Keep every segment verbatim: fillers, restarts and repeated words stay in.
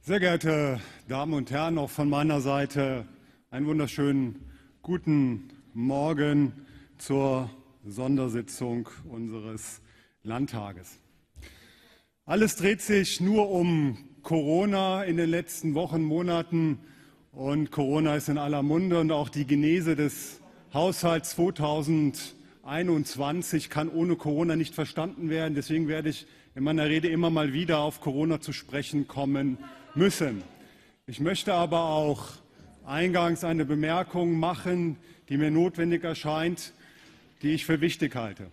Sehr geehrte Damen und Herren, auch von meiner Seite einen wunderschönen guten Morgen zur Sondersitzung unseres Landtages. Alles dreht sich nur um Corona in den letzten Wochen, Monaten, und Corona ist in aller Munde, und auch die Genese des Haushalts zweitausendeinundzwanzig kann ohne Corona nicht verstanden werden. Deswegen werde ich in meiner Rede immer mal wieder auf Corona zu sprechen kommen müssen. Ich möchte aber auch eingangs eine Bemerkung machen, die mir notwendig erscheint, die ich für wichtig halte,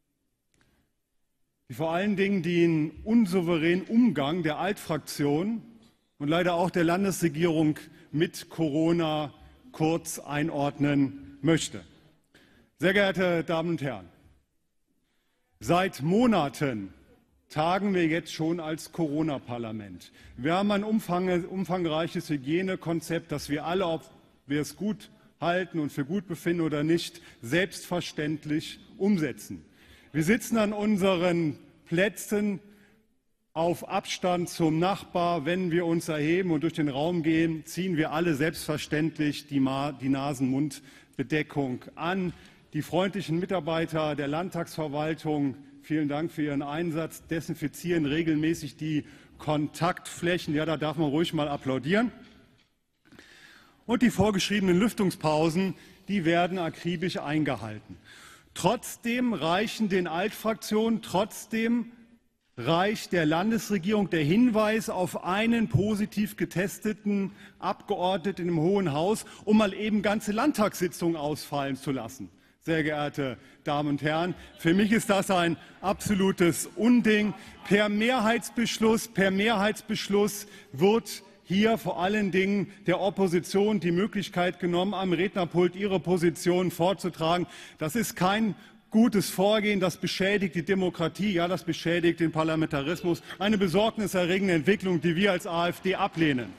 die vor allen Dingen den unsouveränen Umgang der Altfraktion und leider auch der Landesregierung mit Corona kurz einordnen möchte. Sehr geehrte Damen und Herren, seit Monaten tagen wir jetzt schon als Corona-Parlament. Wir haben ein umfangreiches Hygienekonzept, das wir alle, ob wir es gut halten und für gut befinden oder nicht, selbstverständlich umsetzen. Wir sitzen an unseren Plätzen auf Abstand zum Nachbar. Wenn wir uns erheben und durch den Raum gehen, ziehen wir alle selbstverständlich die, die Nasen-Mund-Bedeckung an. Die freundlichen Mitarbeiter der Landtagsverwaltung, vielen Dank für Ihren Einsatz, desinfizieren regelmäßig die Kontaktflächen. Ja, da darf man ruhig mal applaudieren. Und die vorgeschriebenen Lüftungspausen, die werden akribisch eingehalten. Trotzdem reichen den Altfraktionen, trotzdem reicht der Landesregierung der Hinweis auf einen positiv getesteten Abgeordneten im Hohen Haus, um mal eben ganze Landtagssitzungen ausfallen zu lassen. Sehr geehrte Damen und Herren, für mich ist das ein absolutes Unding. Per Mehrheitsbeschluss, per Mehrheitsbeschluss wird hier vor allen Dingen der Opposition die Möglichkeit genommen, am Rednerpult ihre Position vorzutragen. Das ist kein gutes Vorgehen, das beschädigt die Demokratie, ja, das beschädigt den Parlamentarismus. Eine besorgniserregende Entwicklung, die wir als AfD ablehnen.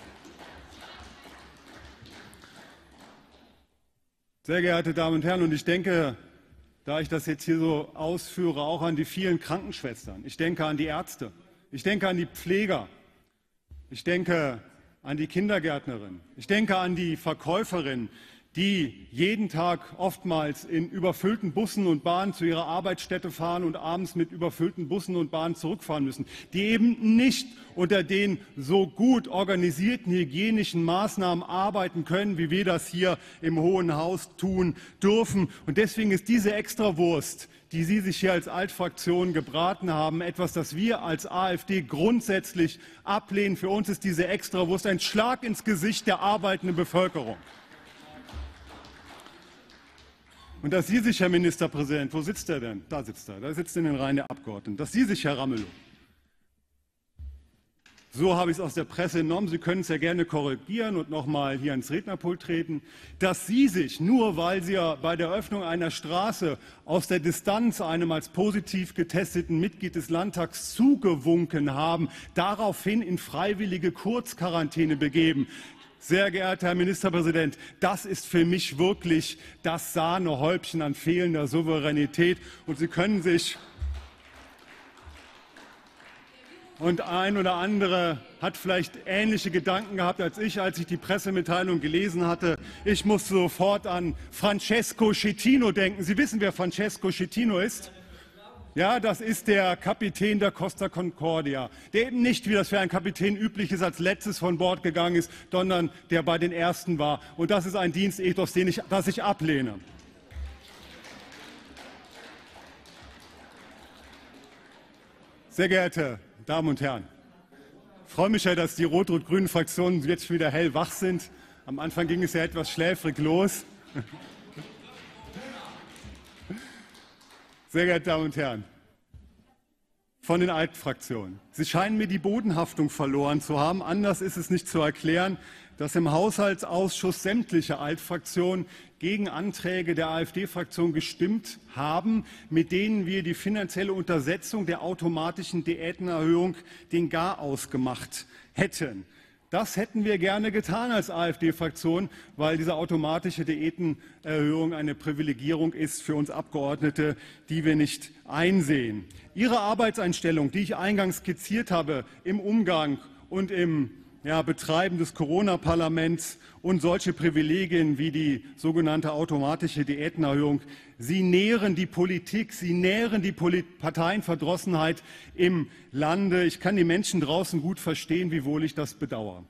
Sehr geehrte Damen und Herren, und ich denke, da ich das jetzt hier so ausführe, auch an die vielen Krankenschwestern. Ich denke an die Ärzte, ich denke an die Pfleger, ich denke an die Kindergärtnerin, ich denke an die Verkäuferin, die jeden Tag oftmals in überfüllten Bussen und Bahnen zu ihrer Arbeitsstätte fahren und abends mit überfüllten Bussen und Bahnen zurückfahren müssen, die eben nicht unter den so gut organisierten hygienischen Maßnahmen arbeiten können, wie wir das hier im Hohen Haus tun dürfen. Und deswegen ist diese Extrawurst, die Sie sich hier als Altfraktion gebraten haben, etwas, das wir als AfD grundsätzlich ablehnen. Für uns ist diese Extrawurst ein Schlag ins Gesicht der arbeitenden Bevölkerung. Und dass Sie sich, Herr Ministerpräsident, wo sitzt er denn? Da sitzt er, da sitzt in den Reihen der Abgeordneten. Dass Sie sich, Herr Ramelow, so habe ich es aus der Presse entnommen, Sie können es ja gerne korrigieren und noch mal hier ans Rednerpult treten, dass Sie sich, nur weil Sie ja bei der Eröffnung einer Straße aus der Distanz einem als positiv getesteten Mitglied des Landtags zugewunken haben, daraufhin in freiwillige Kurzquarantäne begeben. Sehr geehrter Herr Ministerpräsident, das ist für mich wirklich das Sahnehäubchen an fehlender Souveränität. Und Sie können sich, und ein oder andere hat vielleicht ähnliche Gedanken gehabt als ich, als ich die Pressemitteilung gelesen hatte. Ich musste sofort an Francesco Schettino denken. Sie wissen, wer Francesco Schettino ist? Ja, das ist der Kapitän der Costa Concordia, der eben nicht, wie das für einen Kapitän üblich ist, als letztes von Bord gegangen ist, sondern der bei den Ersten war. Und das ist ein Dienstethos, den ich, das ich ablehne. Sehr geehrte Damen und Herren, ich freue mich ja, dass die rot-rot-grünen Fraktionen jetzt wieder hellwach sind. Am Anfang ging es ja etwas schläfrig los. Sehr geehrte Damen und Herren, von den Altfraktionen. Sie scheinen mir die Bodenhaftung verloren zu haben. Anders ist es nicht zu erklären, dass im Haushaltsausschuss sämtliche Altfraktionen gegen Anträge der AfD-Fraktion gestimmt haben, mit denen wir die finanzielle Untersetzung der automatischen Diätenerhöhung den Garaus gemacht hätten. Das hätten wir gerne getan als AfD-Fraktion, weil diese automatische Diätenerhöhung eine Privilegierung ist für uns Abgeordnete, die wir nicht einsehen. Ihre Arbeitseinstellung, die ich eingangs skizziert habe, im Umgang und im ja, Betreiben des Corona-Parlaments und solche Privilegien wie die sogenannte automatische Diätenerhöhung, sie nähren die Politik, sie nähren die Polit- Parteienverdrossenheit im Lande. Ich kann die Menschen draußen gut verstehen, wiewohl ich das bedauere.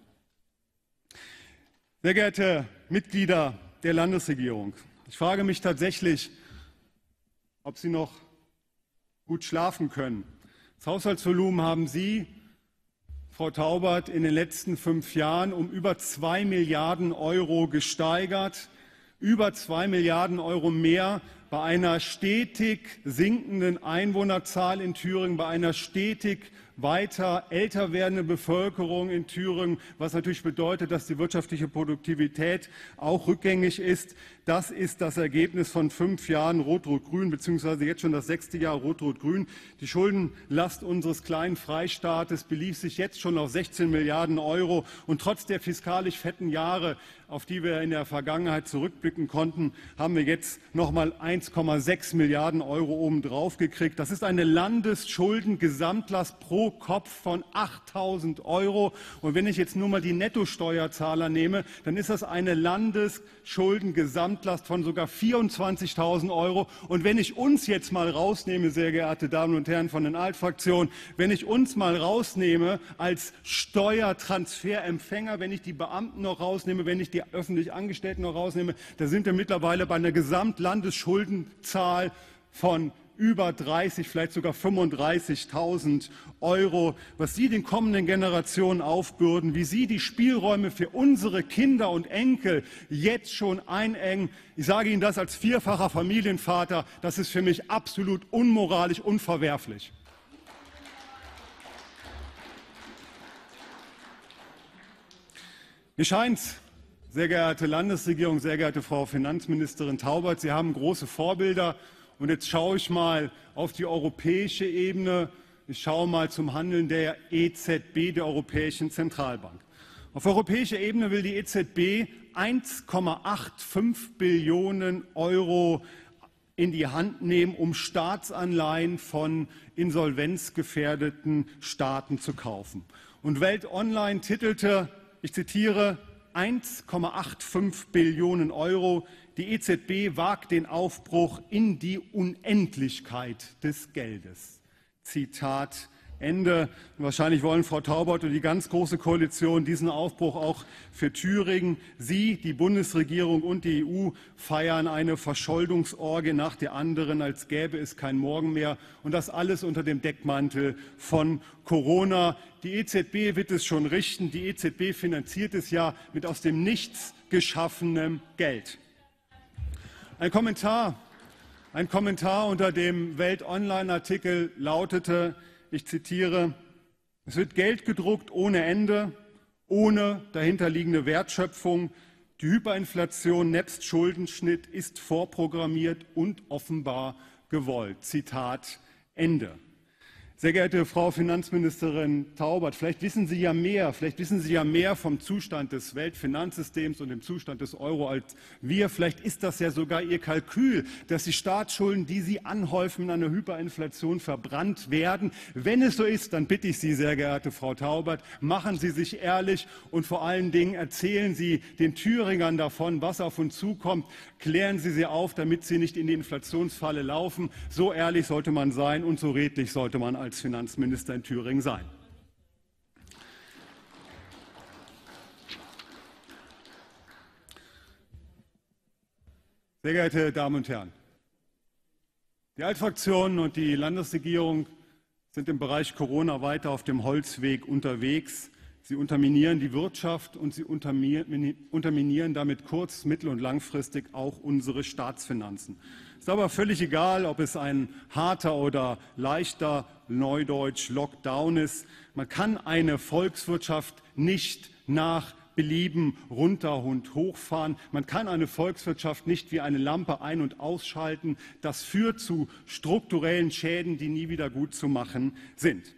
Sehr geehrte Mitglieder der Landesregierung, ich frage mich tatsächlich, ob Sie noch gut schlafen können. Das Haushaltsvolumen haben Sie, Frau Taubert, in den letzten fünf Jahren um über zwei Milliarden Euro gesteigert, über zwei Milliarden Euro mehr bei einer stetig sinkenden Einwohnerzahl in Thüringen, bei einer stetig weiter älter werdenden Bevölkerung in Thüringen, was natürlich bedeutet, dass die wirtschaftliche Produktivität auch rückgängig ist. Das ist das Ergebnis von fünf Jahren Rot-Rot-Grün, beziehungsweise jetzt schon das sechste Jahr Rot-Rot-Grün. Die Schuldenlast unseres kleinen Freistaates belief sich jetzt schon auf sechzehn Milliarden Euro. Und trotz der fiskalisch fetten Jahre, auf die wir in der Vergangenheit zurückblicken konnten, haben wir jetzt noch mal eins Komma sechs Milliarden Euro obendrauf gekriegt. Das ist eine Landesschuldengesamtlast pro Kopf von achttausend Euro. Und wenn ich jetzt nur mal die Nettosteuerzahler nehme, dann ist das eine Landesschuldengesamtlast von sogar vierundzwanzigtausend Euro. Und wenn ich uns jetzt mal rausnehme, sehr geehrte Damen und Herren von den Altfraktionen, wenn ich uns mal rausnehme als Steuertransferempfänger, wenn ich die Beamten noch rausnehme, wenn ich die öffentlich Angestellten noch rausnehme, da sind wir mittlerweile bei einer Gesamtlandesschuldenzahl von über dreißig, vielleicht sogar fünfunddreißigtausend Euro, was Sie den kommenden Generationen aufbürden, wie Sie die Spielräume für unsere Kinder und Enkel jetzt schon einengen. Ich sage Ihnen das als vierfacher Familienvater, das ist für mich absolut unmoralisch, unverwerflich. Mir scheint, sehr geehrte Landesregierung, sehr geehrte Frau Finanzministerin Taubert, Sie haben große Vorbilder. Und jetzt schaue ich mal auf die europäische Ebene. Ich schaue mal zum Handeln der E Z B, der Europäischen Zentralbank. Auf europäischer Ebene will die E Z B eins Komma fünfundachtzig Billionen Euro in die Hand nehmen, um Staatsanleihen von insolvenzgefährdeten Staaten zu kaufen. Und Welt Online titelte, ich zitiere, eins Komma fünfundachtzig Billionen Euro. Die E Z B wagt den Aufbruch in die Unendlichkeit des Geldes. Zitat Ende. Wahrscheinlich wollen Frau Taubert und die ganz große Koalition diesen Aufbruch auch für Thüringen. Sie, die Bundesregierung und die E U feiern eine Verschuldungsorgie nach der anderen, als gäbe es kein Morgen mehr. Und das alles unter dem Deckmantel von Corona. Die E Z B wird es schon richten. Die E Z B finanziert es ja mit aus dem Nichts geschaffenem Geld. Ein Kommentar, ein Kommentar unter dem Welt-Online-Artikel lautete, ich zitiere, es wird Geld gedruckt ohne Ende, ohne dahinterliegende Wertschöpfung. Die Hyperinflation nebst Schuldenschnitt ist vorprogrammiert und offenbar gewollt. Zitat Ende. Sehr geehrte Frau Finanzministerin Taubert, vielleicht wissen Sie ja mehr, vielleicht wissen Sie ja mehr vom Zustand des Weltfinanzsystems und dem Zustand des Euro als wir. Vielleicht ist das ja sogar Ihr Kalkül, dass die Staatsschulden, die Sie anhäufen, in einer Hyperinflation verbrannt werden. Wenn es so ist, dann bitte ich Sie, sehr geehrte Frau Taubert, machen Sie sich ehrlich und vor allen Dingen erzählen Sie den Thüringern davon, was auf uns zukommt. Klären Sie sie auf, damit sie nicht in die Inflationsfalle laufen. So ehrlich sollte man sein und so redlich sollte man als als Finanzminister in Thüringen sein. Sehr geehrte Damen und Herren, die Altfraktionen und die Landesregierung sind im Bereich Corona weiter auf dem Holzweg unterwegs. Sie unterminieren die Wirtschaft und sie unterminieren damit kurz-, mittel- und langfristig auch unsere Staatsfinanzen. Es ist aber völlig egal, ob es ein harter oder leichter Neudeutsch Lockdown ist. Man kann eine Volkswirtschaft nicht nach Belieben runter und hochfahren. Man kann eine Volkswirtschaft nicht wie eine Lampe ein- und ausschalten. Das führt zu strukturellen Schäden, die nie wieder gut zu machen sind.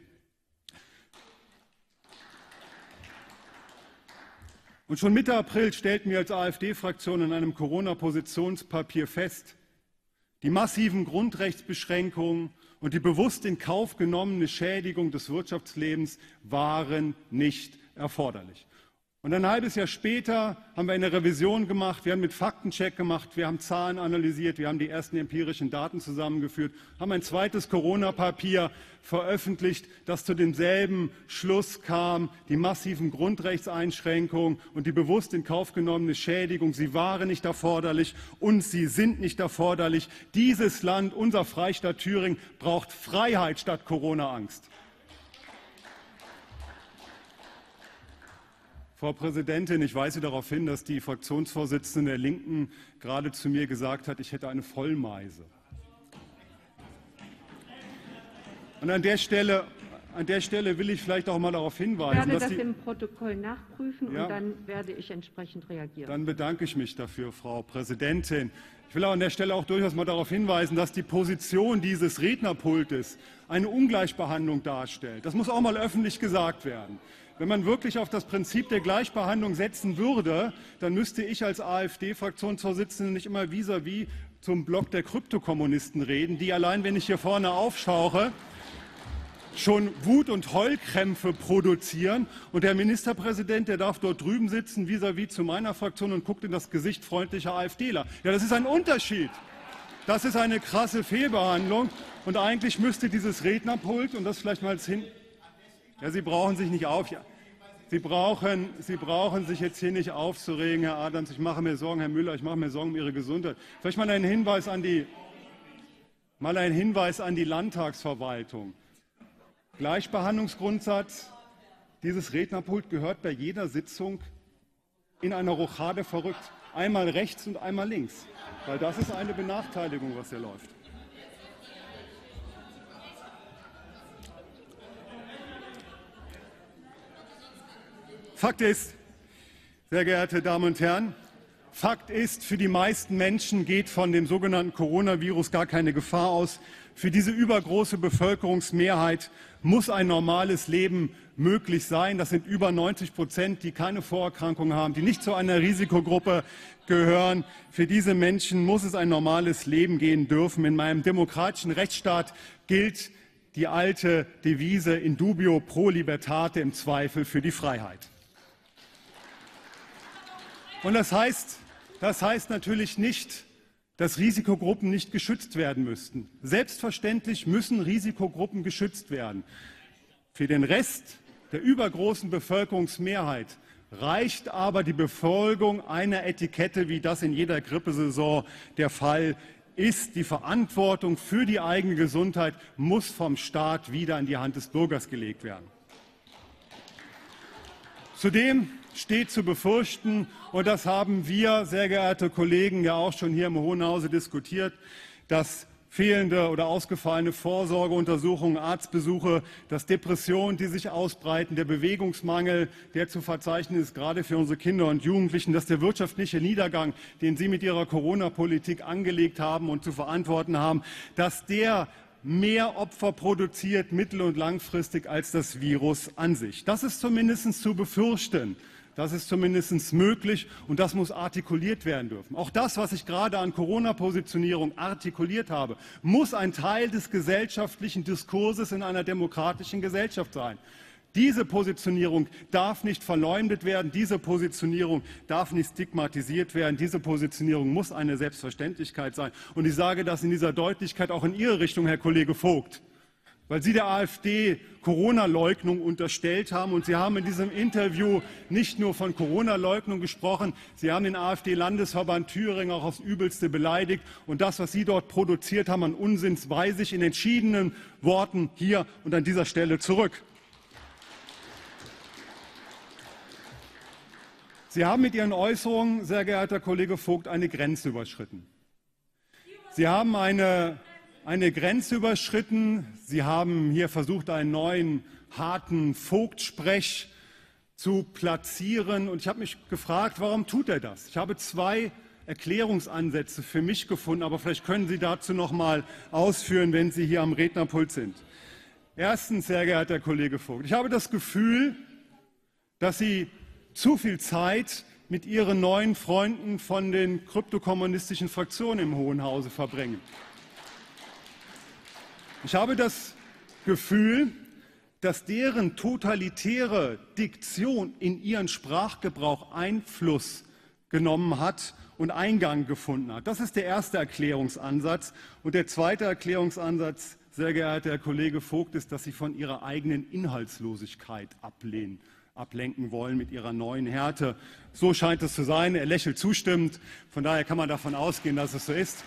Und schon Mitte April stellten wir als AfD-Fraktion in einem Corona-Positionspapier fest, die massiven Grundrechtsbeschränkungen und die bewusst in Kauf genommene Schädigung des Wirtschaftslebens waren nicht erforderlich. Und ein halbes Jahr später haben wir eine Revision gemacht, wir haben mit Faktencheck gemacht, wir haben Zahlen analysiert, wir haben die ersten empirischen Daten zusammengeführt, haben ein zweites Corona-Papier veröffentlicht, das zu demselben Schluss kam, die massiven Grundrechtseinschränkungen und die bewusst in Kauf genommene Schädigung, sie waren nicht erforderlich und sie sind nicht erforderlich. Dieses Land, unser Freistaat Thüringen, braucht Freiheit statt Corona-Angst. Frau Präsidentin, ich weise darauf hin, dass die Fraktionsvorsitzende der Linken gerade zu mir gesagt hat, ich hätte eine Vollmeise. Und an der Stelle, an der Stelle will ich vielleicht auch mal darauf hinweisen, ich werde dass das die, im Protokoll nachprüfen ja, und dann werde ich entsprechend reagieren. Dann bedanke ich mich dafür, Frau Präsidentin. Ich will auch an der Stelle auch durchaus mal darauf hinweisen, dass die Position dieses Rednerpultes eine Ungleichbehandlung darstellt. Das muss auch mal öffentlich gesagt werden. Wenn man wirklich auf das Prinzip der Gleichbehandlung setzen würde, dann müsste ich als AfD-Fraktionsvorsitzende nicht immer vis-à-vis zum Block der Kryptokommunisten reden, die allein, wenn ich hier vorne aufschauche, schon Wut- und Heulkrämpfe produzieren. Und der Ministerpräsident, der darf dort drüben sitzen, vis-à-vis zu meiner Fraktion und guckt in das Gesicht freundlicher AfDler. Ja, das ist ein Unterschied. Das ist eine krasse Fehlbehandlung. Und eigentlich müsste dieses Rednerpult, und das vielleicht mal als hin... Ja, Sie brauchen sich nicht auf... Ja. Sie brauchen, Sie brauchen sich jetzt hier nicht aufzuregen, Herr Adams. Ich mache mir Sorgen, Herr Müller, ich mache mir Sorgen um Ihre Gesundheit. Vielleicht mal ein Hinweis an die, mal ein Hinweis an die Landtagsverwaltung. Gleichbehandlungsgrundsatz. Dieses Rednerpult gehört bei jeder Sitzung in einer Rochade verrückt. Einmal rechts und einmal links. Weil das ist eine Benachteiligung, was hier läuft. Fakt ist, sehr geehrte Damen und Herren, Fakt ist, für die meisten Menschen geht von dem sogenannten Coronavirus gar keine Gefahr aus. Für diese übergroße Bevölkerungsmehrheit muss ein normales Leben möglich sein. Das sind über neunzig Prozent, die keine Vorerkrankungen haben, die nicht zu einer Risikogruppe gehören. Für diese Menschen muss es ein normales Leben gehen dürfen. In meinem demokratischen Rechtsstaat gilt die alte Devise in dubio pro libertate, im Zweifel für die Freiheit. Und das heißt, das heißt natürlich nicht, dass Risikogruppen nicht geschützt werden müssten. Selbstverständlich müssen Risikogruppen geschützt werden. Für den Rest der übergroßen Bevölkerungsmehrheit reicht aber die Befolgung einer Etikette, wie das in jeder Grippesaison der Fall ist. Die Verantwortung für die eigene Gesundheit muss vom Staat wieder in die Hand des Bürgers gelegt werden. Zudem steht zu befürchten, und das haben wir, sehr geehrte Kollegen, ja auch schon hier im Hohen Hause diskutiert, dass fehlende oder ausgefallene Vorsorgeuntersuchungen, Arztbesuche, dass Depressionen, die sich ausbreiten, der Bewegungsmangel, der zu verzeichnen ist, gerade für unsere Kinder und Jugendlichen, dass der wirtschaftliche Niedergang, den Sie mit Ihrer Corona-Politik angelegt haben und zu verantworten haben, dass der mehr Opfer produziert, mittel- und langfristig, als das Virus an sich. Das ist zumindest zu befürchten. Das ist zumindest möglich und das muss artikuliert werden dürfen. Auch das, was ich gerade an Corona-Positionierung artikuliert habe, muss ein Teil des gesellschaftlichen Diskurses in einer demokratischen Gesellschaft sein. Diese Positionierung darf nicht verleumdet werden, diese Positionierung darf nicht stigmatisiert werden, diese Positionierung muss eine Selbstverständlichkeit sein. Und ich sage das in dieser Deutlichkeit auch in Ihre Richtung, Herr Kollege Vogt, weil Sie der AfD Corona-Leugnung unterstellt haben. Und Sie haben in diesem Interview nicht nur von Corona-Leugnung gesprochen, Sie haben den AfD-Landesverband Thüringen auch aufs Übelste beleidigt. Und das, was Sie dort produziert haben an Unsinn, weise ich in entschiedenen Worten hier und an dieser Stelle zurück. Sie haben mit Ihren Äußerungen, sehr geehrter Kollege Vogt, eine Grenze überschritten. Sie haben eine, eine Grenze überschritten. Sie haben hier versucht, einen neuen, harten Vogt-Sprech zu platzieren. Und ich habe mich gefragt, warum tut er das? Ich habe zwei Erklärungsansätze für mich gefunden, aber vielleicht können Sie dazu noch mal ausführen, wenn Sie hier am Rednerpult sind. Erstens, sehr geehrter Kollege Vogt, ich habe das Gefühl, dass Sie zu viel Zeit mit Ihren neuen Freunden von den kryptokommunistischen Fraktionen im Hohen Hause verbringen. Ich habe das Gefühl, dass deren totalitäre Diktion in ihren Sprachgebrauch Einfluss genommen hat und Eingang gefunden hat. Das ist der erste Erklärungsansatz. Und der zweite Erklärungsansatz, sehr geehrter Herr Kollege Vogt, ist, dass Sie von Ihrer eigenen Inhaltslosigkeit ablehnen, ablenken wollen mit Ihrer neuen Härte. So scheint es zu sein. Er lächelt zustimmend. Von daher kann man davon ausgehen, dass es so ist.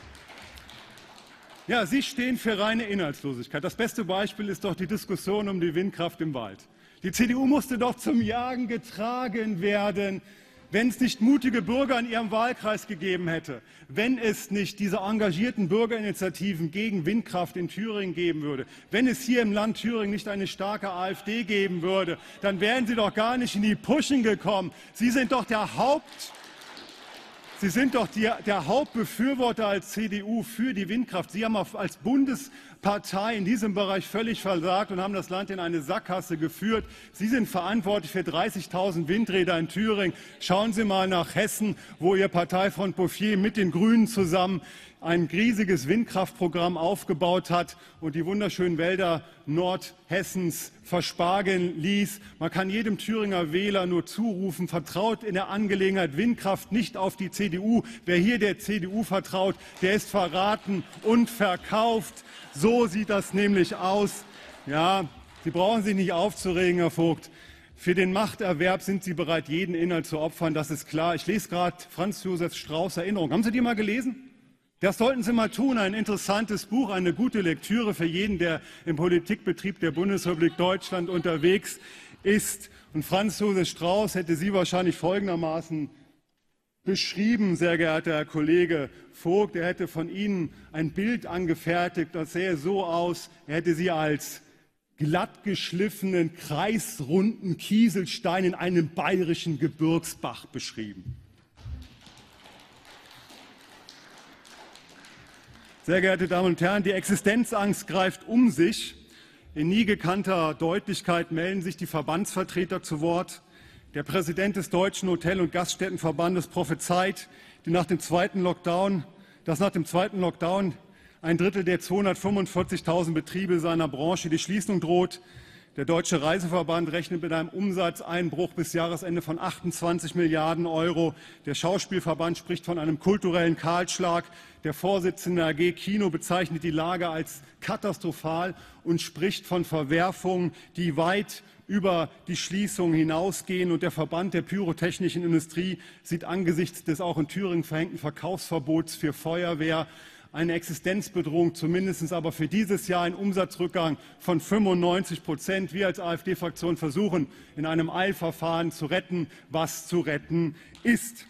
Ja, Sie stehen für reine Inhaltslosigkeit. Das beste Beispiel ist doch die Diskussion um die Windkraft im Wald. Die C D U musste doch zum Jagen getragen werden, wenn es nicht mutige Bürger in ihrem Wahlkreis gegeben hätte, wenn es nicht diese engagierten Bürgerinitiativen gegen Windkraft in Thüringen geben würde, wenn es hier im Land Thüringen nicht eine starke AfD geben würde, dann wären Sie doch gar nicht in die Puschen gekommen. Sie sind doch der Haupt... Sie sind doch die, der Hauptbefürworter als C D U für die Windkraft. Sie haben als Bundespartei in diesem Bereich völlig versagt und haben das Land in eine Sackgasse geführt. Sie sind verantwortlich für dreißigtausend Windräder in Thüringen. Schauen Sie mal nach Hessen, wo Ihr Parteifreund Bouffier mit den Grünen zusammen ein riesiges Windkraftprogramm aufgebaut hat und die wunderschönen Wälder Nordhessens verspargeln ließ. Man kann jedem Thüringer Wähler nur zurufen, vertraut in der Angelegenheit Windkraft nicht auf die C D U. Wer hier der C D U vertraut, der ist verraten und verkauft. So sieht das nämlich aus. Ja, Sie brauchen sich nicht aufzuregen, Herr Vogt. Für den Machterwerb sind Sie bereit, jeden Inhalt zu opfern, das ist klar. Ich lese gerade Franz Josef Strauß' Erinnerung. Haben Sie die mal gelesen? Das sollten Sie mal tun, ein interessantes Buch, eine gute Lektüre für jeden, der im Politikbetrieb der Bundesrepublik Deutschland unterwegs ist. Und Franz Josef Strauß hätte Sie wahrscheinlich folgendermaßen beschrieben, sehr geehrter Herr Kollege Vogt. Er hätte von Ihnen ein Bild angefertigt, das sähe so aus, er hätte Sie als glatt geschliffenen, kreisrunden Kieselstein in einem bayerischen Gebirgsbach beschrieben. Sehr geehrte Damen und Herren, die Existenzangst greift um sich. In nie gekannter Deutlichkeit melden sich die Verbandsvertreter zu Wort. Der Präsident des Deutschen Hotel- und Gaststättenverbandes prophezeit, die nach dem zweiten Lockdown, dass nach dem zweiten Lockdown ein Drittel der zweihundertfünfundvierzigtausend Betriebe seiner Branche die Schließung droht. Der Deutsche Reiseverband rechnet mit einem Umsatzeinbruch bis Jahresende von achtundzwanzig Milliarden Euro. Der Schauspielverband spricht von einem kulturellen Kahlschlag. Der Vorsitzende der A G Kino bezeichnet die Lage als katastrophal und spricht von Verwerfungen, die weit über die Schließung hinausgehen. Und der Verband der pyrotechnischen Industrie sieht angesichts des auch in Thüringen verhängten Verkaufsverbots für Feuerwehr eine Existenzbedrohung, zumindest aber für dieses Jahr ein Umsatzrückgang von fünfundneunzig Prozent. Wir als AfD-Fraktion versuchen, in einem Eilverfahren zu retten, was zu retten ist.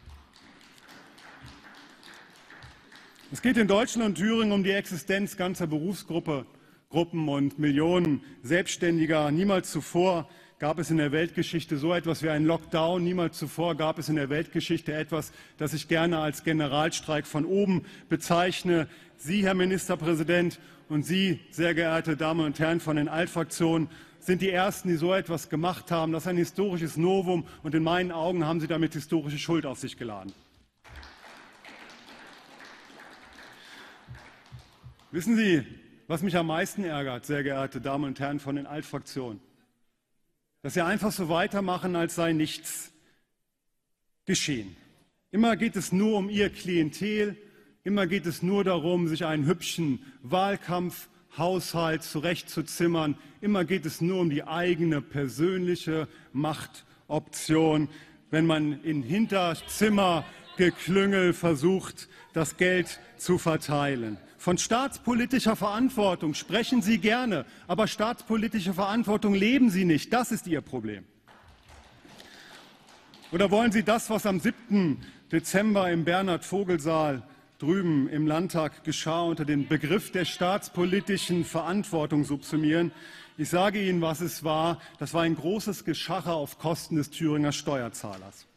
Es geht in Deutschland und Thüringen um die Existenz ganzer Berufsgruppen und Millionen Selbstständiger. Niemals zuvor gab es in der Weltgeschichte so etwas wie einen Lockdown. Niemals zuvor gab es in der Weltgeschichte etwas, das ich gerne als Generalstreik von oben bezeichne. Sie, Herr Ministerpräsident, und Sie, sehr geehrte Damen und Herren von den Altfraktionen, sind die Ersten, die so etwas gemacht haben. Das ist ein historisches Novum, und in meinen Augen haben Sie damit historische Schuld auf sich geladen. Wissen Sie, was mich am meisten ärgert, sehr geehrte Damen und Herren von den Altfraktionen? Dass Sie einfach so weitermachen, als sei nichts geschehen. Immer geht es nur um Ihr Klientel, immer geht es nur darum, sich einen hübschen Wahlkampfhaushalt zurechtzuzimmern, immer geht es nur um die eigene persönliche Machtoption, wenn man in Hinterzimmergeklüngel versucht, das Geld zu verteilen. Von staatspolitischer Verantwortung sprechen Sie gerne, aber staatspolitische Verantwortung leben Sie nicht. Das ist Ihr Problem. Oder wollen Sie das, was am siebten Dezember im Bernhard-Vogel-Saal drüben im Landtag geschah, unter den Begriff der staatspolitischen Verantwortung subsumieren? Ich sage Ihnen, was es war. Das war ein großes Geschacher auf Kosten des Thüringer Steuerzahlers.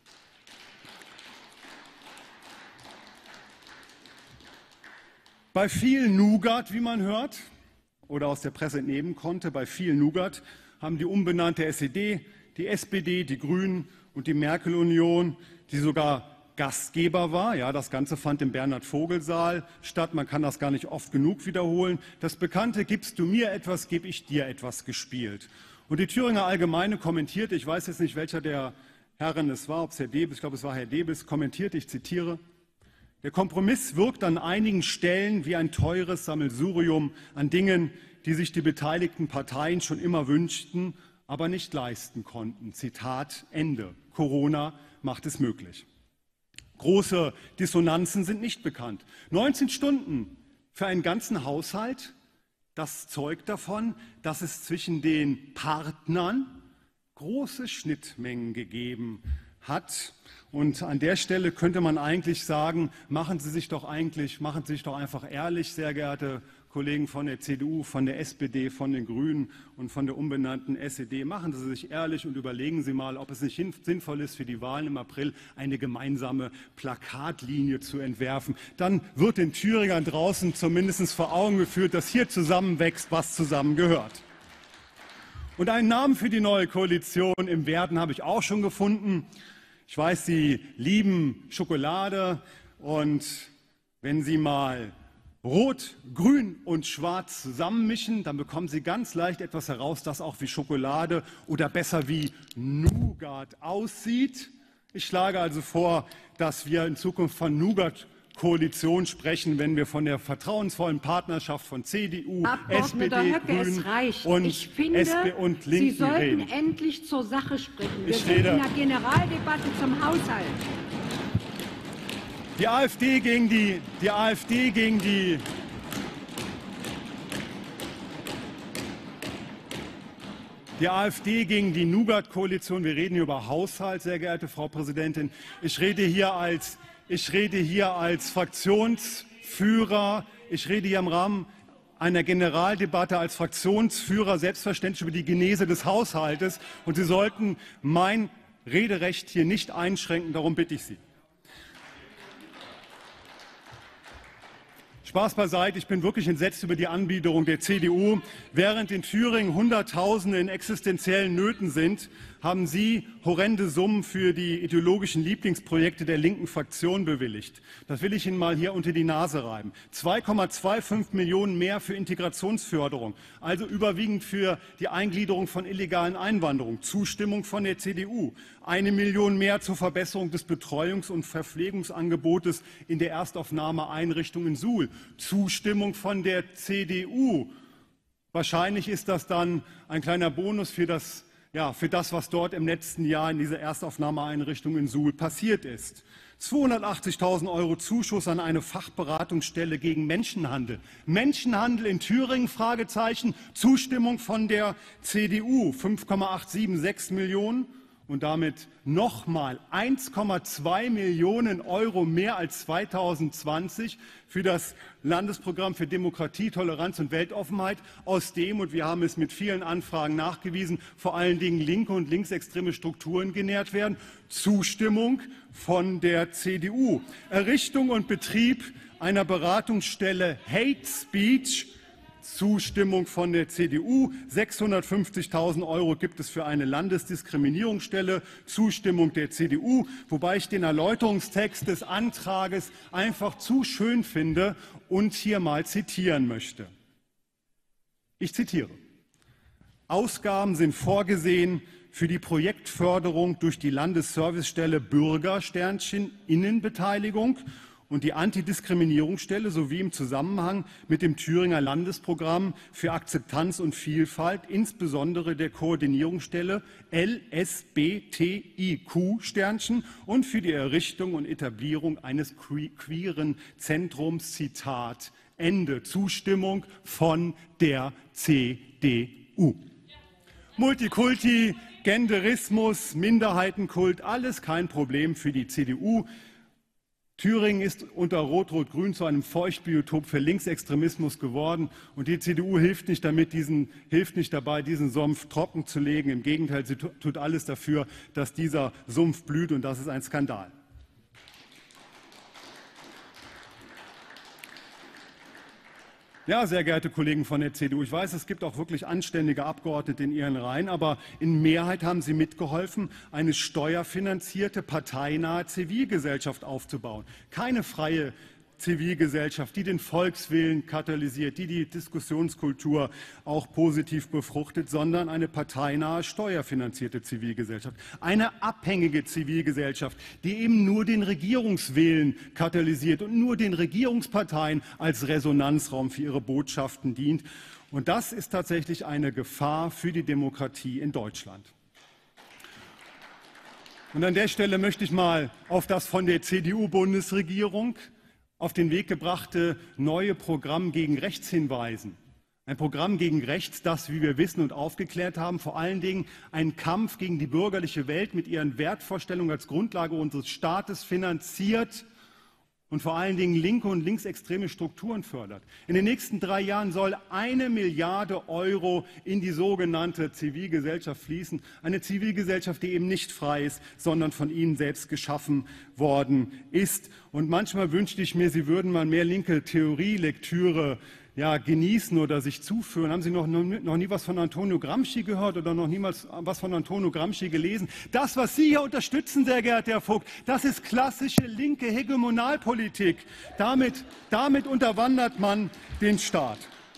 Bei viel Nougat, wie man hört, oder aus der Presse entnehmen konnte, bei viel Nougat haben die umbenannte S E D, die S P D, die Grünen und die Merkel-Union, die sogar Gastgeber war. Ja, das Ganze fand im Bernhard-Vogel-Saal statt. Man kann das gar nicht oft genug wiederholen. Das bekannte "Gibst du mir etwas, gebe ich dir etwas" gespielt. Und die Thüringer Allgemeine kommentierte, ich weiß jetzt nicht, welcher der Herren es war, ob es Herr Debes, ich glaube, es war Herr Debes, kommentierte, ich zitiere: Der Kompromiss wirkt an einigen Stellen wie ein teures Sammelsurium an Dingen, die sich die beteiligten Parteien schon immer wünschten, aber nicht leisten konnten. Zitat Ende. Corona macht es möglich. Große Dissonanzen sind nicht bekannt. neunzehn Stunden für einen ganzen Haushalt, das zeugt davon, dass es zwischen den Partnern große Schnittmengen gegeben hat. Und an der Stelle könnte man eigentlich sagen, machen Sie sich doch eigentlich, machen Sie sich doch einfach ehrlich, sehr geehrte Kollegen von der C D U, von der S P D, von den Grünen und von der umbenannten S E D, machen Sie sich ehrlich und überlegen Sie mal, ob es nicht sinnvoll ist, für die Wahlen im April eine gemeinsame Plakatlinie zu entwerfen. Dann wird den Thüringern draußen zumindest vor Augen geführt, dass hier zusammenwächst, was zusammengehört. Und einen Namen für die neue Koalition im Werden habe ich auch schon gefunden. Ich weiß, Sie lieben Schokolade, und wenn Sie mal Rot, Grün und Schwarz zusammenmischen, dann bekommen Sie ganz leicht etwas heraus, das auch wie Schokolade oder besser wie Nougat aussieht. Ich schlage also vor, dass wir in Zukunft von Nougat-Koalition sprechen, wenn wir von der vertrauensvollen Partnerschaft von C D U, S P D, Höcke, Grünen es reicht. und Ich finde, S P und Linken Sie sollten reden. endlich zur Sache sprechen. Wir Ich sind rede- in einer Generaldebatte zum Haushalt. Die AfD gegen die, die AfD gegen die, die AfD gegen die Nougat-Koalition. Wir reden hier über Haushalt, sehr geehrte Frau Präsidentin. Ich rede hier als, ich rede hier als Fraktionsführer, ich rede hier im Rahmen einer Generaldebatte als Fraktionsführer selbstverständlich über die Genese des Haushaltes. Und Sie sollten mein Rederecht hier nicht einschränken, darum bitte ich Sie. Spaß beiseite, ich bin wirklich entsetzt über die Anbiederung der C D U. Während in Thüringen Hunderttausende in existenziellen Nöten sind, haben Sie horrende Summen für die ideologischen Lieblingsprojekte der linken Fraktion bewilligt. Das will ich Ihnen mal hier unter die Nase reiben. zwei Komma fünfundzwanzig Millionen mehr für Integrationsförderung, also überwiegend für die Eingliederung von illegalen Einwanderung. Zustimmung von der C D U. Eine Million mehr zur Verbesserung des Betreuungs- und Verpflegungsangebotes in der Erstaufnahmeeinrichtung in Suhl. Zustimmung von der C D U. Wahrscheinlich ist das dann ein kleiner Bonus für das, ja, für das, was dort im letzten Jahr in dieser Erstaufnahmeeinrichtung in Suhl passiert ist. zweihundertachtzigtausend Euro Zuschuss an eine Fachberatungsstelle gegen Menschenhandel. Menschenhandel in Thüringen? Fragezeichen. Zustimmung von der C D U. fünf Komma achthundertsiebenundsechzig Millionen. Und damit nochmal eins Komma zwei Millionen Euro mehr als zweitausendzwanzig für das Landesprogramm für Demokratie, Toleranz und Weltoffenheit, aus dem, und wir haben es mit vielen Anfragen nachgewiesen, vor allen Dingen linke und linksextreme Strukturen genährt werden. Zustimmung von der C D U. Errichtung und Betrieb einer Beratungsstelle Hate Speech. Zustimmung von der C D U. sechshundertfünfzigtausend Euro gibt es für eine Landesdiskriminierungsstelle. Zustimmung der C D U. Wobei ich den Erläuterungstext des Antrages einfach zu schön finde und hier mal zitieren möchte. Ich zitiere. Ausgaben sind vorgesehen für die Projektförderung durch die Landesservicestelle Bürger Sternchen Innenbeteiligung und die Antidiskriminierungsstelle sowie im Zusammenhang mit dem Thüringer Landesprogramm für Akzeptanz und Vielfalt, insbesondere der Koordinierungsstelle L S B T I Q Sternchen und für die Errichtung und Etablierung eines queeren Zentrums. Zitat Ende. Zustimmung von der C D U. Multikulti, Genderismus, Minderheitenkult, alles kein Problem für die C D U. Thüringen ist unter Rot-Rot-Grün zu einem Feuchtbiotop für Linksextremismus geworden, und die C D U hilft nicht, damit diesen, hilft nicht dabei, diesen Sumpf trocken zu legen. Im Gegenteil, sie tut alles dafür, dass dieser Sumpf blüht, und das ist ein Skandal. Ja, sehr geehrte Kollegen von der C D U, ich weiß, es gibt auch wirklich anständige Abgeordnete in Ihren Reihen, aber in Mehrheit haben Sie mitgeholfen, eine steuerfinanzierte, parteinahe Zivilgesellschaft aufzubauen. Keine freie Zivilgesellschaft, die den Volkswillen katalysiert, die die Diskussionskultur auch positiv befruchtet, sondern eine parteinahe, steuerfinanzierte Zivilgesellschaft. Eine abhängige Zivilgesellschaft, die eben nur den Regierungswillen katalysiert und nur den Regierungsparteien als Resonanzraum für ihre Botschaften dient. Und das ist tatsächlich eine Gefahr für die Demokratie in Deutschland. Und an der Stelle möchte ich mal auf das von der C D U-Bundesregierung auf den Weg gebrachte neue Programm gegen Rechts hinweisen. Ein Programm gegen Rechts, das, wie wir wissen und aufgeklärt haben, vor allen Dingen einen Kampf gegen die bürgerliche Welt mit ihren Wertvorstellungen als Grundlage unseres Staates finanziert und vor allen Dingen linke und linksextreme Strukturen fördert. In den nächsten drei Jahren soll eine Milliarde Euro in die sogenannte Zivilgesellschaft fließen. Eine Zivilgesellschaft, die eben nicht frei ist, sondern von Ihnen selbst geschaffen worden ist. Und manchmal wünschte ich mir, Sie würden mal mehr linke Theorielektüre ja, genießen oder sich zuführen. Haben Sie noch, noch nie was von Antonio Gramsci gehört oder noch niemals was von Antonio Gramsci gelesen? Das, was Sie hier unterstützen, sehr geehrter Herr Vogt, das ist klassische linke Hegemonalpolitik. Damit, damit unterwandert man den Staat.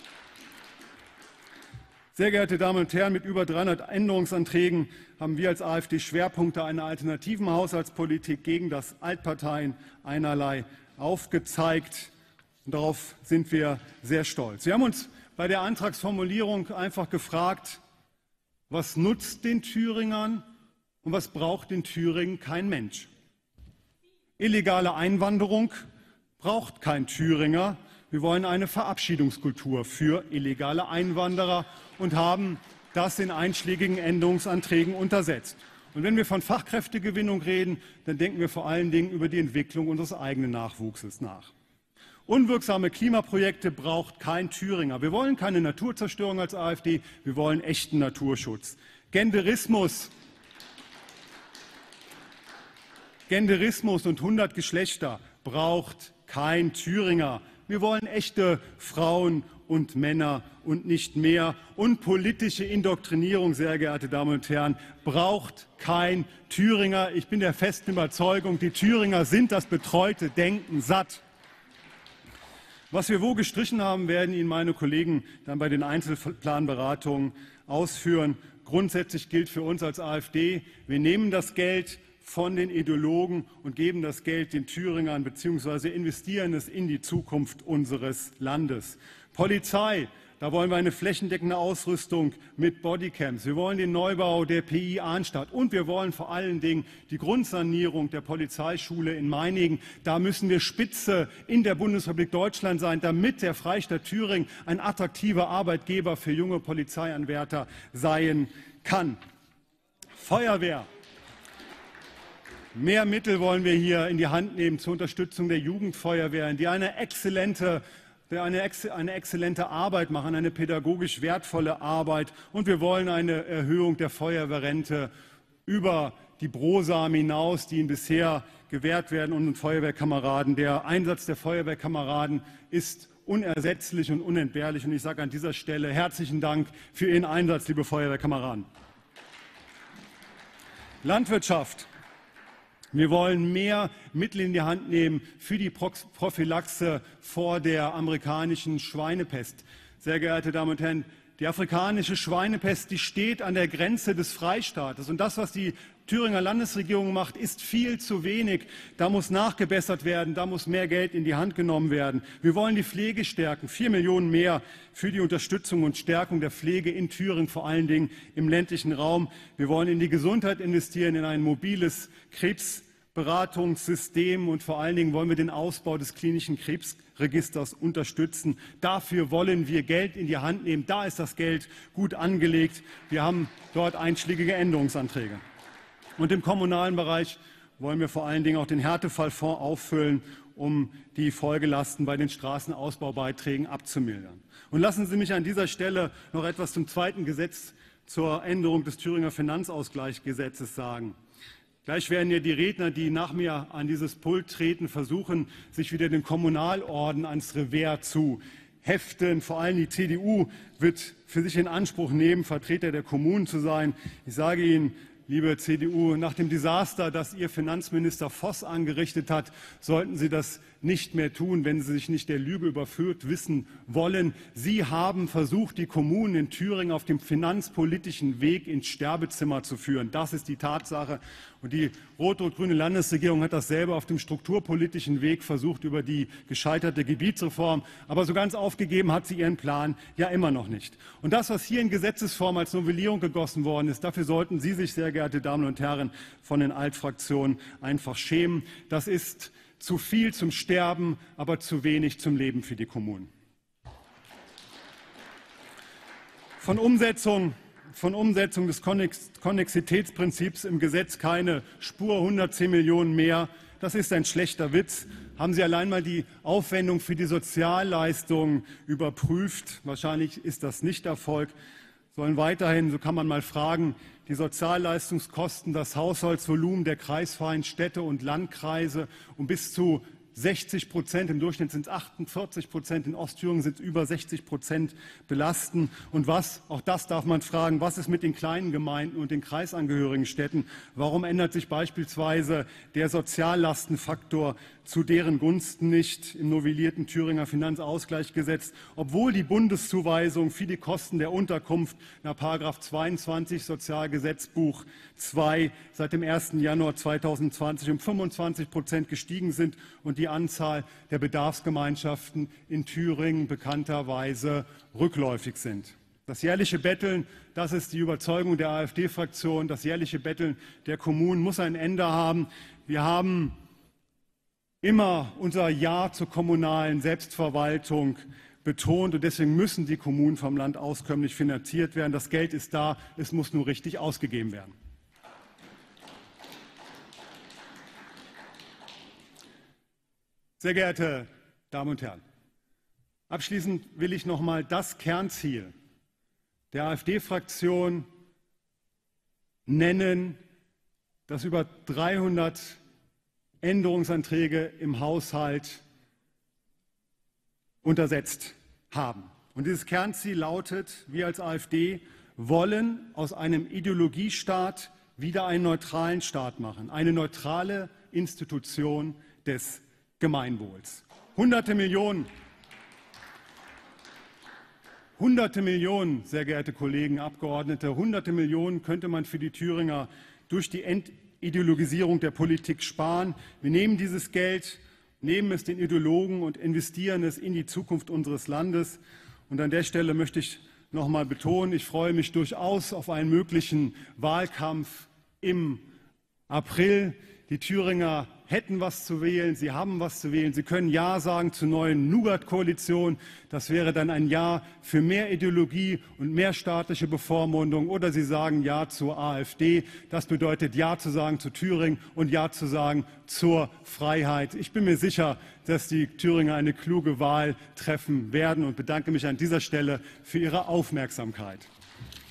Sehr geehrte Damen und Herren, mit über dreihundert Änderungsanträgen haben wir als AfD Schwerpunkte einer alternativen Haushaltspolitik gegen das Altparteien einerlei aufgezeigt. Und darauf sind wir sehr stolz. Wir haben uns bei der Antragsformulierung einfach gefragt, was nutzt den Thüringern und was braucht in Thüringen kein Mensch? Illegale Einwanderung braucht kein Thüringer. Wir wollen eine Verabschiedungskultur für illegale Einwanderer und haben das in einschlägigen Änderungsanträgen untersetzt. Und wenn wir von Fachkräftegewinnung reden, dann denken wir vor allen Dingen über die Entwicklung unseres eigenen Nachwuchses nach. Unwirksame Klimaprojekte braucht kein Thüringer. Wir wollen keine Naturzerstörung als AfD, wir wollen echten Naturschutz. Genderismus, Genderismus und hundert Geschlechter braucht kein Thüringer. Wir wollen echte Frauen und Männer und nicht mehr. Und politische Indoktrinierung, sehr geehrte Damen und Herren, braucht kein Thüringer. Ich bin der festen Überzeugung, die Thüringer sind das betreute Denken satt. Was wir wo gestrichen haben, werden Ihnen meine Kollegen dann bei den Einzelplanberatungen ausführen. Grundsätzlich gilt für uns als AfD, wir nehmen das Geld von den Ideologen und geben das Geld den Thüringern bzw. investieren es in die Zukunft unseres Landes. Polizei, da wollen wir eine flächendeckende Ausrüstung mit Bodycams. Wir wollen den Neubau der P I Arnstadt und wir wollen vor allen Dingen die Grundsanierung der Polizeischule in Meiningen. Da müssen wir Spitze in der Bundesrepublik Deutschland sein, damit der Freistaat Thüringen ein attraktiver Arbeitgeber für junge Polizeianwärter sein kann. Feuerwehr. Mehr Mittel wollen wir hier in die Hand nehmen zur Unterstützung der Jugendfeuerwehren, die eine exzellente Eine, eine exzellente Arbeit machen, eine pädagogisch wertvolle Arbeit. Und wir wollen eine Erhöhung der Feuerwehrrente über die Brosamen hinaus, die ihnen bisher gewährt werden, und Feuerwehrkameraden. Der Einsatz der Feuerwehrkameraden ist unersetzlich und unentbehrlich. Und ich sage an dieser Stelle herzlichen Dank für Ihren Einsatz, liebe Feuerwehrkameraden. Landwirtschaft. Wir wollen mehr Mittel in die Hand nehmen für die Prophylaxe vor der amerikanischen Schweinepest. Sehr geehrte Damen und Herren, die afrikanische Schweinepest, die steht an der Grenze des Freistaates. Und das, was die Thüringer Landesregierung macht, ist viel zu wenig. Da muss nachgebessert werden, da muss mehr Geld in die Hand genommen werden. Wir wollen die Pflege stärken, vier Millionen mehr für die Unterstützung und Stärkung der Pflege in Thüringen, vor allen Dingen im ländlichen Raum. Wir wollen in die Gesundheit investieren, in ein mobiles Krebsberatungssystem und vor allen Dingen wollen wir den Ausbau des klinischen Krebsregisters unterstützen. Dafür wollen wir Geld in die Hand nehmen. Da ist das Geld gut angelegt. Wir haben dort einschlägige Änderungsanträge. Und im kommunalen Bereich wollen wir vor allen Dingen auch den Härtefallfonds auffüllen, um die Folgelasten bei den Straßenausbaubeiträgen abzumildern. Und lassen Sie mich an dieser Stelle noch etwas zum zweiten Gesetz zur Änderung des Thüringer Finanzausgleichsgesetzes sagen. Gleich werden ja die Redner, die nach mir an dieses Pult treten, versuchen, sich wieder den Kommunalorden ans Revers zu heften. Vor allem die C D U wird für sich in Anspruch nehmen, Vertreter der Kommunen zu sein. Ich sage Ihnen, liebe C D U, nach dem Desaster, das Ihr Finanzminister Voss angerichtet hat, sollten Sie das nicht mehr tun, wenn Sie sich nicht der Lüge überführt wissen wollen. Sie haben versucht, die Kommunen in Thüringen auf dem finanzpolitischen Weg ins Sterbezimmer zu führen. Das ist die Tatsache. Und die rot-rot-grüne Landesregierung hat dasselbe auf dem strukturpolitischen Weg versucht über die gescheiterte Gebietsreform. Aber so ganz aufgegeben hat sie ihren Plan ja immer noch nicht. Und das, was hier in Gesetzesform als Novellierung gegossen worden ist, dafür sollten Sie sich, sehr geehrte Damen und Herren von den Altfraktionen, einfach schämen. Das ist zu viel zum Sterben, aber zu wenig zum Leben für die Kommunen. Von Umsetzung, von Umsetzung des Konnexitätsprinzips im Gesetz keine Spur, hundertzehn Millionen mehr. Das ist ein schlechter Witz. Haben Sie allein mal die Aufwendung für die Sozialleistungen überprüft? Wahrscheinlich ist das nicht Erfolg. Sollen weiterhin, so kann man mal fragen, die Sozialleistungskosten das Haushaltsvolumen der kreisfreien Städte und Landkreise um bis zu sechzig Prozent, im Durchschnitt sind es achtundvierzig Prozent, in Ostthüringen sind es über sechzig Prozent belasten. Und was, auch das darf man fragen, was ist mit den kleinen Gemeinden und den kreisangehörigen Städten? Warum ändert sich beispielsweise der Soziallastenfaktor zu deren Gunsten nicht im novellierten Thüringer Finanzausgleichsgesetz, obwohl die Bundeszuweisung für die Kosten der Unterkunft nach Paragraph zweiundzwanzig Sozialgesetzbuch zwei seit dem ersten Januar zweitausendzwanzig um fünfundzwanzig Prozent gestiegen sind und die Anzahl der Bedarfsgemeinschaften in Thüringen bekannterweise rückläufig sind. Das jährliche Betteln, das ist die Überzeugung der AfD-Fraktion, das jährliche Betteln der Kommunen muss ein Ende haben. Wir haben immer unser Ja zur kommunalen Selbstverwaltung betont und deswegen müssen die Kommunen vom Land auskömmlich finanziert werden. Das Geld ist da, es muss nur richtig ausgegeben werden. Sehr geehrte Damen und Herren, abschließend will ich noch mal das Kernziel der AfD-Fraktion nennen, das über dreihundert Änderungsanträge im Haushalt untersetzt haben. Und dieses Kernziel lautet, wir als AfD wollen aus einem Ideologiestaat wieder einen neutralen Staat machen, eine neutrale Institution des Gemeinwohls. Hunderte Millionen, hunderte Millionen, sehr geehrte Kollegen Abgeordnete, hunderte Millionen könnte man für die Thüringer durch die Entideologisierung der Politik sparen. Wir nehmen dieses Geld, nehmen es den Ideologen und investieren es in die Zukunft unseres Landes. Und an der Stelle möchte ich noch mal betonen, ich freue mich durchaus auf einen möglichen Wahlkampf im April. Die Thüringer hätten was zu wählen, sie haben was zu wählen. Sie können Ja sagen zur neuen Nougat-Koalition. Das wäre dann ein Ja für mehr Ideologie und mehr staatliche Bevormundung. Oder Sie sagen Ja zur AfD. Das bedeutet Ja zu sagen zu Thüringen und Ja zu sagen zur Freiheit. Ich bin mir sicher, dass die Thüringer eine kluge Wahl treffen werden und bedanke mich an dieser Stelle für Ihre Aufmerksamkeit.